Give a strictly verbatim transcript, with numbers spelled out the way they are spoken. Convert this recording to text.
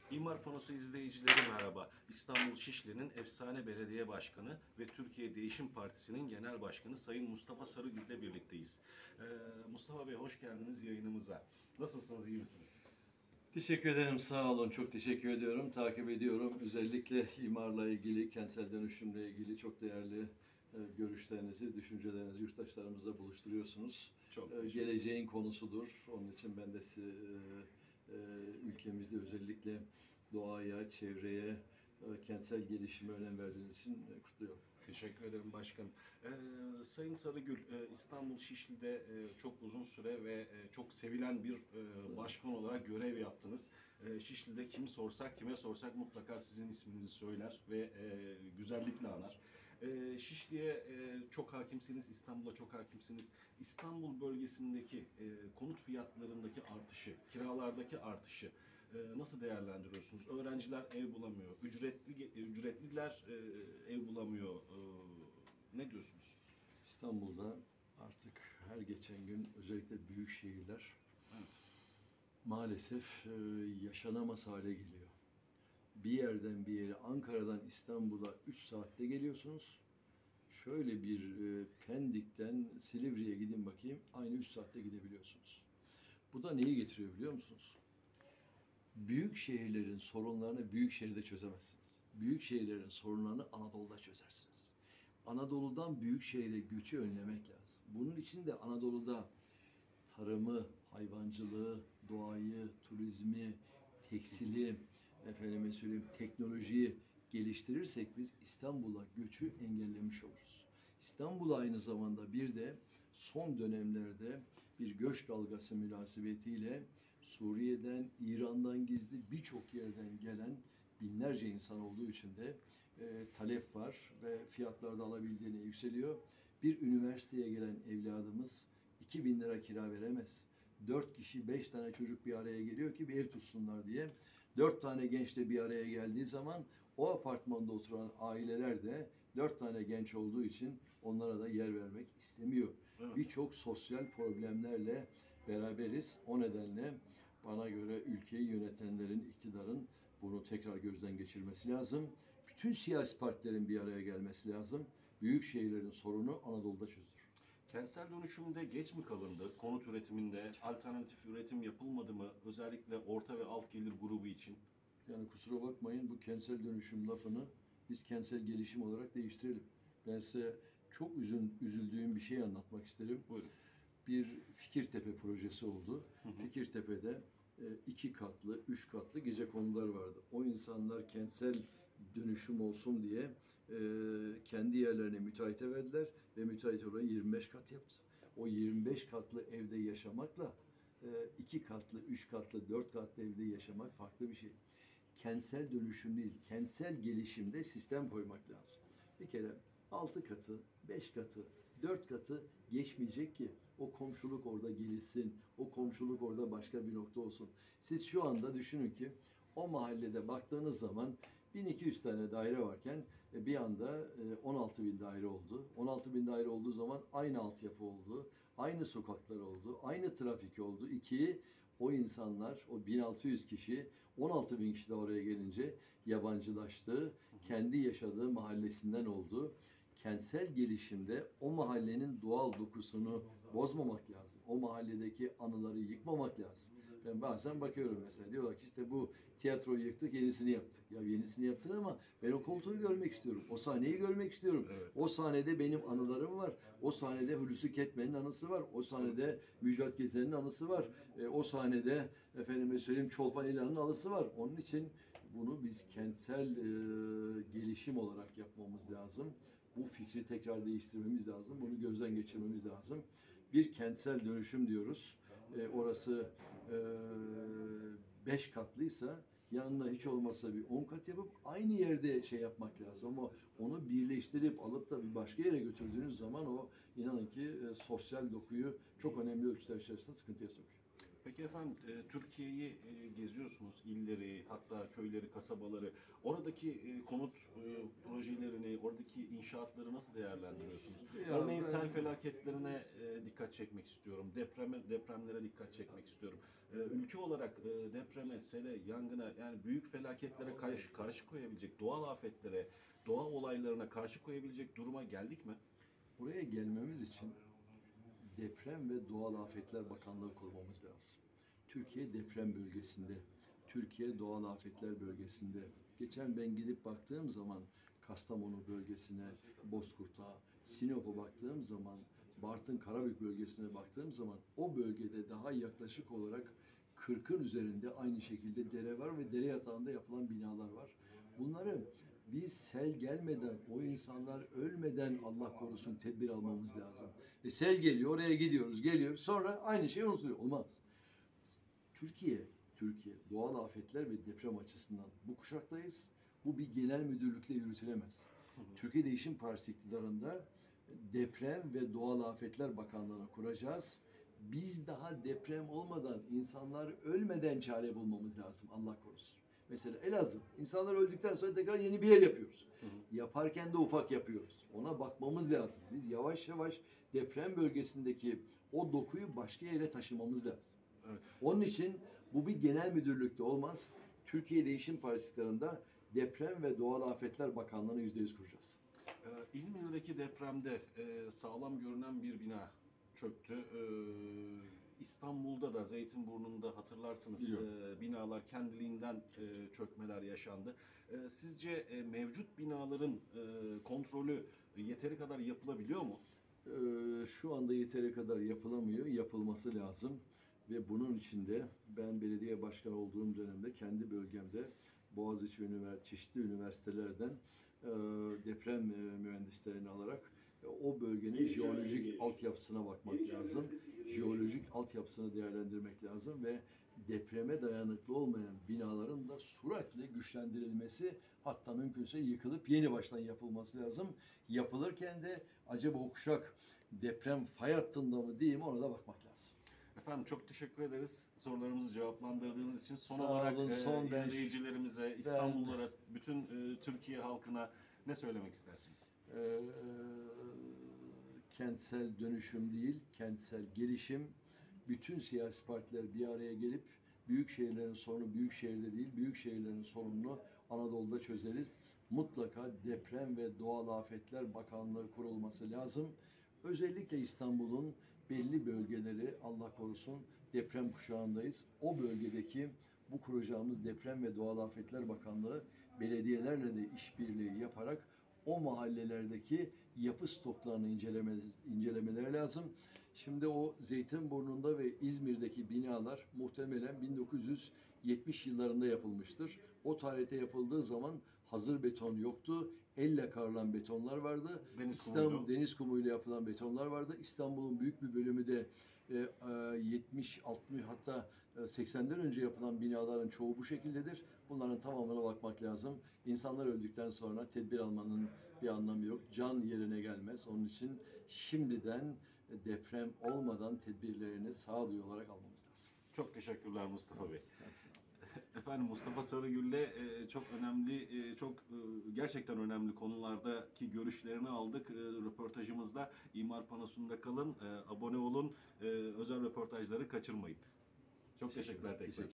İmar Panosu izleyicileri merhaba. İstanbul Şişli'nin efsane belediye başkanı ve Türkiye Değişim Partisi'nin genel başkanı Sayın Mustafa Sarıgül ile birlikteyiz. Ee, Mustafa Bey hoş geldiniz yayınımıza. Nasılsınız, iyi misiniz? Teşekkür ederim, sağ olun. Çok teşekkür ediyorum. Takip ediyorum. Özellikle imarla ilgili, kentsel dönüşümle ilgili çok değerli e, görüşlerinizi, düşüncelerinizi yurttaşlarımızla buluşturuyorsunuz. Çok E, teşekkür geleceğin konusudur. Onun için ben de size, e, e, ülkemizde özellikle doğaya, çevreye, e, kentsel gelişime önem verdiğiniz için e, kutluyorum. Teşekkür ederim başkanım. Ee, Sayın Sarıgül, e, İstanbul Şişli'de e, çok uzun süre ve e, çok sevilen bir e, başkan olarak görev yaptınız. E, Şişli'de kimi sorsak, kime sorsak mutlaka sizin isminizi söyler ve e, güzellikle anar. E, Şişli'ye e, çok hakimsiniz, İstanbul'a çok hakimsiniz. İstanbul bölgesindeki e, konut fiyatlarındaki artışı, kiralardaki artışı e, nasıl değerlendiriyorsunuz? Öğrenciler ev bulamıyor, ücretli ücretliler e, ev bulamıyor. E, ne diyorsunuz? İstanbul'da artık her geçen gün özellikle büyük şehirler Evet. maalesef e, yaşanamaz hale geliyor. Bir yerden bir yere, Ankara'dan İstanbul'a üç saatte geliyorsunuz. Şöyle bir e, Pendik'ten Silivri'ye gidin bakayım, aynı üç saatte gidebiliyorsunuz. Bu da neyi getiriyor biliyor musunuz? Büyük şehirlerin sorunlarını büyük şehirde çözemezsiniz. Büyük şehirlerin sorunlarını Anadolu'da çözersiniz. Anadolu'dan büyük şehire göçü önlemek lazım. Bunun için de Anadolu'da tarımı, hayvancılığı, doğayı, turizmi, tekstili, efendime söyleyeyim teknolojiyi geliştirirsek biz İstanbul'a göçü engellemiş oluruz. İstanbul aynı zamanda bir de son dönemlerde bir göç dalgası münasebetiyle Suriye'den, İran'dan gizli birçok yerden gelen binlerce insan olduğu için de e, talep var ve fiyatlar da alabildiğine yükseliyor. Bir üniversiteye gelen evladımız iki bin lira kira veremez. Dört kişi, beş tane çocuk bir araya geliyor ki bir ev tutsunlar diye. Dört tane genç de bir araya geldiği zaman o apartmanda oturan aileler de dört tane genç olduğu için onlara da yer vermek istemiyor. Evet. Birçok sosyal problemlerle beraberiz. O nedenle bana göre ülkeyi yönetenlerin, iktidarın bunu tekrar gözden geçirmesi lazım. Bütün siyasi partilerin bir araya gelmesi lazım. Büyük şehirlerin sorunu Anadolu'da çözülür. Kentsel dönüşümde geç mi kalındı? Konut üretiminde alternatif üretim yapılmadı mı? Özellikle orta ve alt gelir grubu için. Yani kusura bakmayın bu kentsel dönüşüm lafını biz kentsel gelişim olarak değiştirelim. Ben size çok üzün, üzüldüğüm bir şey anlatmak isterim. Buyurun. Bir Fikirtepe projesi oldu. Hı hı. Fikirtepe'de e, iki katlı, üç katlı gecekondular vardı. O insanlar kentsel dönüşüm olsun diye e, kendi yerlerine müteahhite verdiler ve müteahhit orayı yirmi beş kat yaptı. O yirmi beş katlı evde yaşamakla e, iki katlı, üç katlı, dört katlı evde yaşamak farklı bir şey. Kentsel dönüşüm değil, kentsel gelişimde sistem koymak lazım. Bir kere altı katı, beş katı, dört katı geçmeyecek ki o komşuluk orada gelişsin, o komşuluk orada başka bir nokta olsun. Siz şu anda düşünün ki o mahallede baktığınız zaman bin iki yüz tane daire varken e, bir anda on altı bin daire oldu. on altı bin daire olduğu zaman aynı altyapı oldu, aynı sokaklar oldu, aynı trafik oldu. İki, o insanlar, o bin altı yüz kişi, on altı bin kişi de oraya gelince yabancılaştı. Kendi yaşadığı mahallesinden oldu. Kentsel gelişimde o mahallenin doğal dokusunu bozmamak lazım. O mahalledeki anıları yıkmamak lazım. Ben bazen bakıyorum mesela diyorlar ki işte bu tiyatroyu yıktık, yenisini yaptık. Ya yenisini yaptın ama ben o koltuğu görmek istiyorum. O sahneyi görmek istiyorum. Evet. O sahnede benim anılarım var. O sahnede Hulusi Kentmen'in anısı var. O sahnede Müjdat Gezer'in anısı var. E, o sahnede efendime söyleyeyim Çolpan İlhan'ın anısı var. Onun için bunu biz kentsel e, gelişim olarak yapmamız lazım. Bu fikri tekrar değiştirmemiz lazım. Bunu gözden geçirmemiz lazım. Bir kentsel dönüşüm diyoruz. E, orası e, beş katlıysa yanına hiç olmazsa bir on kat yapıp aynı yerde şey yapmak lazım. Ama onu birleştirip alıp da bir başka yere götürdüğünüz zaman o inanın ki e, sosyal dokuyu çok önemli ölçüler içerisinde sıkıntıya sokuyor. Peki efendim, e, Türkiye'yi e, geziyorsunuz, illeri, hatta köyleri, kasabaları. Oradaki e, konut e, projelerini, oradaki inşaatları nasıl değerlendiriyorsunuz? Ya Örneğin ben- sel felaketlerine e, dikkat çekmek istiyorum, depreme, depremlere dikkat çekmek istiyorum. E, ülke olarak e, depreme, sele, yangına, yani büyük felaketlere karşı, karşı koyabilecek, doğal afetlere, doğa olaylarına karşı koyabilecek duruma geldik mi? Buraya gelmemiz için Deprem ve Doğal Afetler Bakanlığı kurmamız lazım. Türkiye deprem bölgesinde, Türkiye doğal afetler bölgesinde. Geçen ben gidip baktığım zaman Kastamonu bölgesine, Bozkurt'a, Sinop'a baktığım zaman, Bartın Karabük bölgesine baktığım zaman o bölgede daha yaklaşık olarak kırkın üzerinde aynı şekilde dere var ve dere yatağında yapılan binalar var. Bunları biz sel gelmeden, o insanlar ölmeden Allah korusun tedbir almamız lazım. E sel geliyor, oraya gidiyoruz, geliyoruz. Sonra aynı şey unutuluyor. Olmaz. Türkiye, Türkiye doğal afetler ve deprem açısından bu kuşaktayız. Bu bir genel müdürlükle yürütülemez. Türkiye Değişim Partisi iktidarında Deprem ve Doğal Afetler Bakanlığı'nı kuracağız. Biz daha deprem olmadan, insanlar ölmeden çare bulmamız lazım. Allah korusun. Mesela Elazığ, insanlar öldükten sonra tekrar yeni bir yer yapıyoruz. Hı hı. Yaparken de ufak yapıyoruz. Ona bakmamız lazım. Biz yavaş yavaş deprem bölgesindeki o dokuyu başka yere taşımamız lazım. Evet. Onun için bu bir genel müdürlükte olmaz. Türkiye Değişim Partisi'lerinde Deprem ve Doğal Afetler Bakanlığı'nı yüzde yüz kuracağız. Ee, İzmir'deki depremde e, sağlam görünen bir bina çöktü. Ee, İstanbul'da da Zeytinburnu'nda hatırlarsınız Biliyorum. e, binalar kendiliğinden e, çökmeler yaşandı. E, sizce e, mevcut binaların e, kontrolü yeteri kadar yapılabiliyor mu? Ee, şu anda yeteri kadar yapılamıyor, yapılması lazım. Ve bunun için de ben belediye başkanı olduğum dönemde kendi bölgemde Boğaziçi Üniversitesi, çeşitli üniversitelerden e, deprem e, mühendislerini alarak e, o bölgenin jeolojik altyapısına bakmak lazım. Jeolojik altyapısını değerlendirmek lazım ve depreme dayanıklı olmayan binaların da süratle güçlendirilmesi, hatta mümkünse yıkılıp yeni baştan yapılması lazım. Yapılırken de acaba o kuşak deprem fay hattında mı değil mi, ona da bakmak lazım. Efendim çok teşekkür ederiz sorularımızı cevaplandırdığınız için. Son Sağ olarak olun, e, son ben- izleyicilerimize, İstanbullulara, bütün e, Türkiye halkına ne söylemek istersiniz? Ee, kentsel dönüşüm değil, kentsel gelişim. Bütün siyasi partiler bir araya gelip büyük şehirlerin sorunu büyük şehirde değil, büyük şehirlerin sorununu Anadolu'da çözeriz. Mutlaka Deprem ve Doğal Afetler Bakanlığı kurulması lazım. Özellikle İstanbul'un belli bölgeleri, Allah korusun, deprem kuşağındayız. O bölgedeki bu kuracağımız Deprem ve Doğal Afetler Bakanlığı belediyelerle de işbirliği yaparak o mahallelerdeki yapı stoklarını inceleme, incelemeleri lazım. Şimdi o Zeytinburnu'nda ve İzmir'deki binalar muhtemelen bin dokuz yüz yetmiş yıllarında yapılmıştır. O tarihte yapıldığı zaman hazır beton yoktu. Elle karılan betonlar vardı. Deniz İstanbul kumuydu. deniz kumuyla yapılan betonlar vardı. İstanbul'un büyük bir bölümü de e, e, yetmiş, altmış hatta e, seksenden önce yapılan binaların çoğu bu şekildedir. Bunların tamamına bakmak lazım. İnsanlar öldükten sonra tedbir almanın bir anlamı yok. Can yerine gelmez. Onun için şimdiden e, deprem olmadan tedbirlerini sağduyu olarak almamız lazım. Çok teşekkürler Mustafa Bey. Efendim Mustafa Sarıgül'le e, çok önemli, e, çok e, gerçekten önemli konulardaki görüşlerini aldık. E, röportajımızda İmar Panosu'nda kalın, e, abone olun, e, özel röportajları kaçırmayın. Çok teşekkürler tekrar. Teşekkür